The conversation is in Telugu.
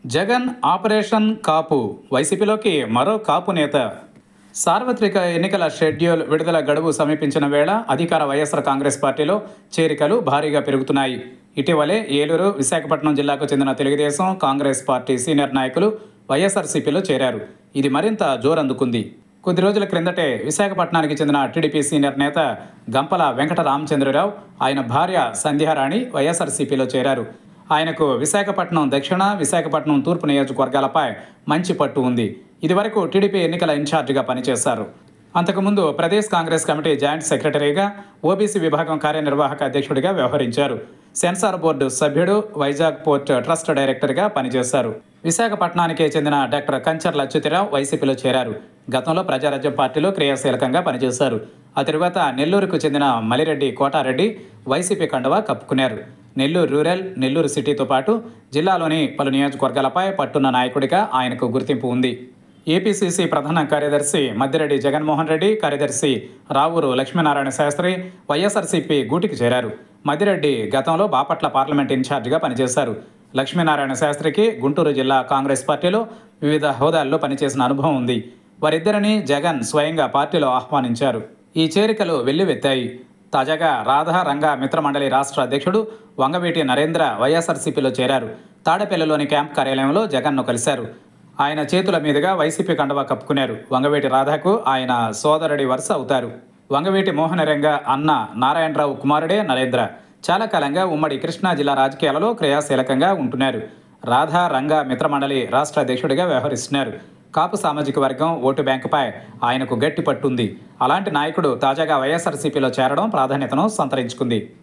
జగన్ ఆపరేషన్ కాపు వైసీపీలోకి మరో కాపు నేత. సార్వత్రిక ఎన్నికల షెడ్యూల్ విడుదల గడువు సమీపించిన వేళ అధికార వైఎస్ఆర్ కాంగ్రెస్ పార్టీలో చేరికలు భారీగా పెరుగుతున్నాయి. ఇటీవలే ఏలూరు, విశాఖపట్నం జిల్లాకు చెందిన తెలుగుదేశం, కాంగ్రెస్ పార్టీ సీనియర్ నాయకులు వైఎస్ఆర్సీపీలో చేరారు. ఇది మరింత జోరందుకుంది. కొద్ది రోజుల క్రిందటే విశాఖపట్నానికి చెందిన టీడీపీ సీనియర్ నేత గంపల వెంకట రామచంద్రరావు, ఆయన భార్య సంధ్యారాణి వైఎస్ఆర్సీపీలో చేరారు. ఆయనకు విశాఖపట్నం దక్షిణ, విశాఖపట్నం తూర్పు నియోజకవర్గాలపై మంచి పట్టు ఉంది. ఇదివరకు టీడీపీ ఎన్నికల ఇన్ఛార్జిగా పనిచేశారు. అంతకుముందు ప్రదేశ్ కాంగ్రెస్ కమిటీ జాయింట్ సెక్రటరీగా, ఓబీసీ విభాగం కార్యనిర్వాహక అధ్యక్షుడిగా వ్యవహరించారు. సెన్సార్ బోర్డు సభ్యుడు, వైజాగ్ పోర్ట్ ట్రస్ట్ డైరెక్టర్గా పనిచేశారు. విశాఖపట్నానికి చెందిన డాక్టర్ కంచర్ల అచ్యుతిరావు వైసీపీలో చేరారు. గతంలో ప్రజారాజ్యం పార్టీలో క్రియాశీలకంగా పనిచేశారు. ఆ తరువాత నెల్లూరుకు చెందిన మలిరెడ్డి కోటారెడ్డి వైసీపీ కండువా కప్పుకున్నారు. నెల్లూరు రూరల్, నెల్లూరు సిటీతో పాటు జిల్లాలోని పలు నియోజకవర్గాలపై పట్టున్న నాయకుడిగా ఆయనకు గుర్తింపు ఉంది. ఏపీసీసీ ప్రధాన కార్యదర్శి మద్దిరెడ్డి జగన్మోహన్ రెడ్డి, కార్యదర్శి రావూరు లక్ష్మీనారాయణ శాస్త్రి వైఎస్ఆర్సీపీ గూటికి చేరారు. మద్దిరెడ్డి గతంలో బాపట్ల పార్లమెంట్ ఇన్ఛార్జిగా పనిచేశారు. లక్ష్మీనారాయణ శాస్త్రికి గుంటూరు జిల్లా కాంగ్రెస్ పార్టీలో వివిధ హోదాల్లో పనిచేసిన అనుభవం ఉంది. వారిద్దరిని జగన్ స్వయంగా పార్టీలో ఆహ్వానించారు. ఈ చేరికలు వెల్లువెత్తాయి. తాజాగా రాధా రంగా మిత్రమండలి రాష్ట్ర అధ్యక్షుడు వంగవీటి నరేంద్ర వైఎస్ఆర్సీపీలో చేరారు. తాడేపల్లిలోని క్యాంప్ కార్యాలయంలో జగన్ను కలిశారు. ఆయన చేతుల మీదుగా వైసీపీ కండువా కప్పుకున్నారు. వంగవీటి రాధాకు ఆయన సోదరుడి వరుస అవుతారు. వంగవీటి మోహనరంగ అన్న నారాయణరావు కుమారుడే నరేంద్ర. చాలా కాలంగా ఉమ్మడి కృష్ణా జిల్లా రాజకీయాలలో క్రియాశీలకంగా ఉంటున్నారు. రాధా రంగా మిత్రమండలి రాష్ట్ర అధ్యక్షుడిగా వ్యవహరిస్తున్నారు. కాపు సామాజిక వర్గం ఓటు బ్యాంకుపై ఆయనకు గట్టి పట్టుంది. అలాంటి నాయకుడు తాజాగా వైఎస్ఆర్సీపీలో చేరడం ప్రాధాన్యతను సంతరించుకుంది.